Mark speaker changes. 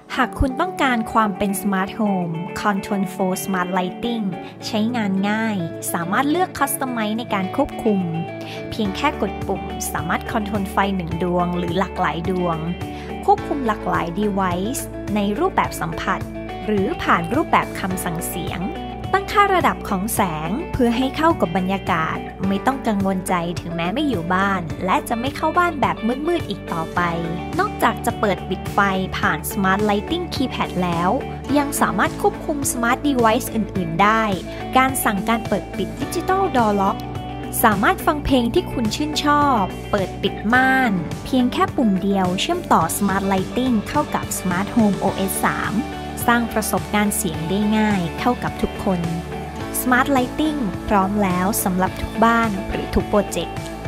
Speaker 1: หากคุณต้องการความเป็น Smart Home Control for Smart Lighting ใช้งานง่ายสามารถเลือก Customize ในการควบคุมเพียงแค่กดปุ่มสามารถคอนโทรลไฟ1ดวงหรือหลากหลายดวงควบคุมหลากหลาย Device ในรูปแบบสัมผัสหรือผ่านรูปแบบคำสั่งเสียงตั้งค่าระดับของแสงเพื่อให้เข้ากับบรรยากาศไม่ต้องกังวลใจถึงแม้ไม่อยู่บ้านและจะไม่เข้าบ้านแบบมืดๆอีกต่อไปนอกจากจะเปิดปิดไฟผ่าน Smart Lighting Keypad แล้วยังสามารถควบคุม Smart Device อื่นๆได้การสั่งการเปิดปิด Digital Door Lock สามารถฟังเพลงที่คุณชื่นชอบเปิดปิดม่านเพียงแค่ปุ่มเดียวเชื่อมต่อ Smart Lighting เข้ากับ Smart Home OS 3สร้างประสบการณ์เสียงได้ง่ายเข้ากับทุกคน Smart Lighting พร้อมแล้วสำหรับทุกบ้านหรือทุกโปรเจกต์